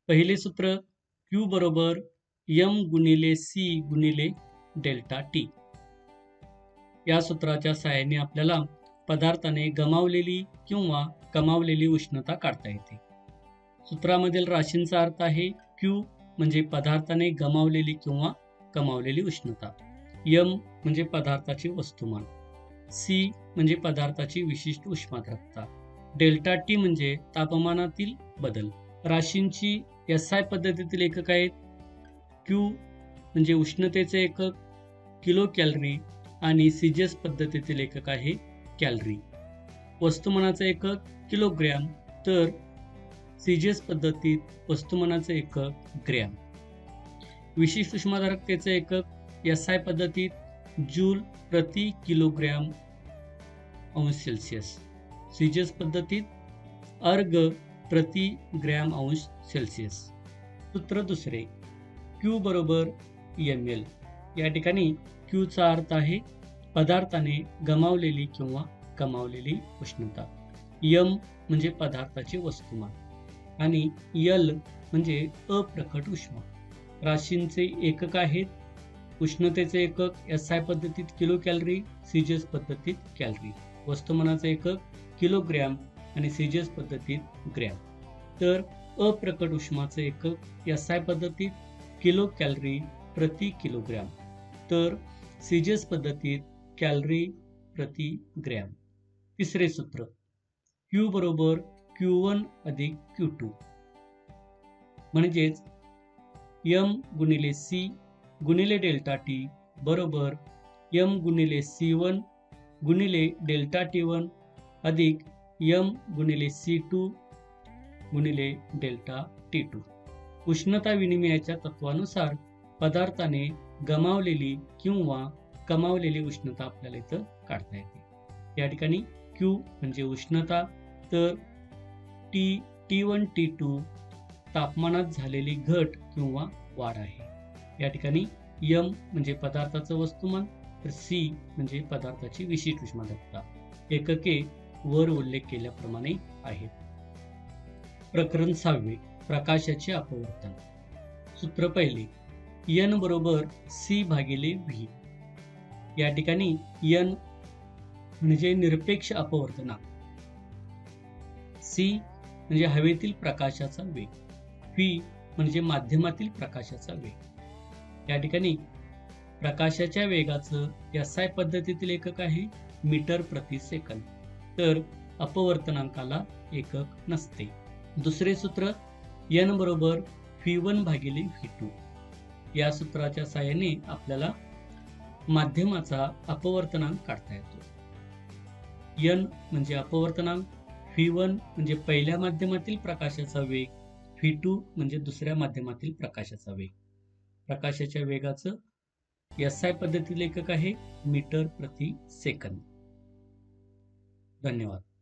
पहिले सूत्र Q बरोबर M गुणिले C गुणिले डेल्टा टी. या सूत्राच्या सहाय्याने आपल्याला पदार्थाने गमावलेली किंवा कमावलेली उष्णता काढता येते. सूत्रामधील राशींचा अर्थ आहे Q म्हणजे पदार्थाने गमावलेली किंवा कमावलेली उष्णता, M म्हणजे पदार्थाचे वस्तुमान, C म्हणजे पदार्थाची विशिष्ट उष्माद्रव्यता, डेल्टा टी म्हणजे तापमानातील बदल. राशींची SI पद्धतीतील एकक आहेत. Q म्हणजे उष्णतेचे एकक किलो कॅलरी आणि सीजीएस पद्धतीतील एकक आहे कॅलरी. वस्तुमानाचे एकक किलोग्रॅम तर सीजीएस पद्धतीत वस्तुमानाचे एकक ग्रॅम. विशिष्ट उष्माधारकतेचे एकक SI पद्धतीत जूल प्रति किलोग्रॅम अंश सेल्सिअस, सीजीएस पद्धतीत अर्ग प्रति ग्रॅम अंश सेल्सिअस. सूत्र दुसरे Q बरोबर ml. या ठिकाणी Q चा अर्थ आहे पदार्थाने गमावलेली किंवा कमावलेली उष्णता, M म्हणजे पदार्थाचे वस्तुमान आणि L म्हणजे अप्रकट उष्मा. राशींचे एकक आहेत. उष्णतेचे एकक SI पद्धतीत किलो कॅलरी, सीजीएस पद्धतीत कॅलरी. वस्तुमानाचे एकक किलोग्रॅम आणि सीजीएस पद्धतीत ग्रॅम. तर अप्रकट उष्माचे एकक SI पद्धतीत किलो कॅलरी प्रति किलोग्रॅम तर सीजीएस पद्धतीत कॅलरी प्रति ग्रॅम. तिसरे सूत्र Q बरोबर Q1 अधिक Q2 म्हणजेच M गुणिले C गुणिले डेल्टा टी बरोबर M गुणिले C1 गुणिले डेल्टा T1 अधिक M गुणिले C2 गुणिले डेल्टा T2. उष्णता विनिमयाच्या तत्वानुसार पदार्थाने गमावलेली किंवा कमावलेली उष्णता आपल्याला इथं काढता येते. या ठिकाणी Q म्हणजे उष्णता तर T1 T2 तापमानात झालेली घट किंवा वाढ आहे. या ठिकाणी M म्हणजे पदार्थाचं वस्तुमान तर C म्हणजे पदार्थाची विशिष्ट उष्माद्रव्यता. एकके वर उल्लेख केल्याप्रमाणे आहेत. प्रकरण 6 प्रकाशाचे अपवर्तन. सूत्र पहिले N बरोबर C भागिले V. या ठिकाणी N म्हणजे निरपेक्ष अपवर्तनांक, C म्हणजे हवेतील प्रकाशाचा वेग, V म्हणजे माध्यमातील प्रकाशाचा वेग. या ठिकाणी प्रकाशाच्या वेगाचं SI पद्धतीतील एकक आहे मीटर प्रति सेकंद तर अपवर्तनांकाला एकक नसते. दुसरे सूत्र N बरोबर V1 भागिले V2. या सूत्राच्या सहाय्याने आपल्याला माध्यमाचा अपवर्तनांक काढता येतो. N म्हणजे अपवर्तनांक, V1 म्हणजे पहिल्या माध्यमातील प्रकाशाचा वेग, V2 म्हणजे दुसऱ्या माध्यमातील प्रकाशाचा वेग. प्रकाशाच्या वेगाचं SI पद्धतीतील एकक आहे मीटर प्रति सेकंद. धन्यवाद.